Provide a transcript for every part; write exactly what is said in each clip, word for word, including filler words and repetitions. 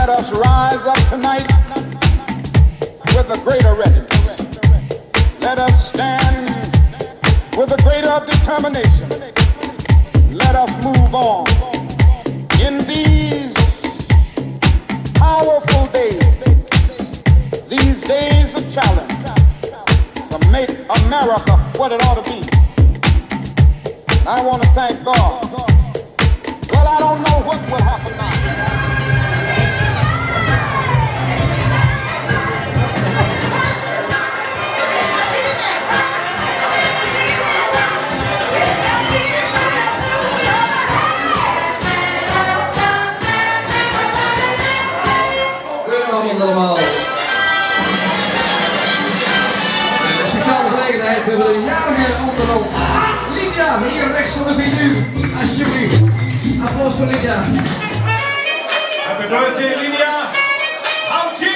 Let us rise up tonight with a greater readiness. Let us stand with a greater determination. Let us move on in these powerful days, these days of challenge, to make America what it ought to be. I want to thank God. Well, I don't know what will happen now. Goedenavond allemaal. Speciale gelegenheid, we hebben een jarige onder ons. Lydia, hier rechts van de figuur. Alsjeblieft. Applaus voor Lydia. Happy birthday, Lydia. Houtie!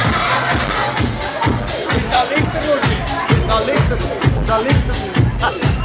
Daar ligt het. Daar ligt het.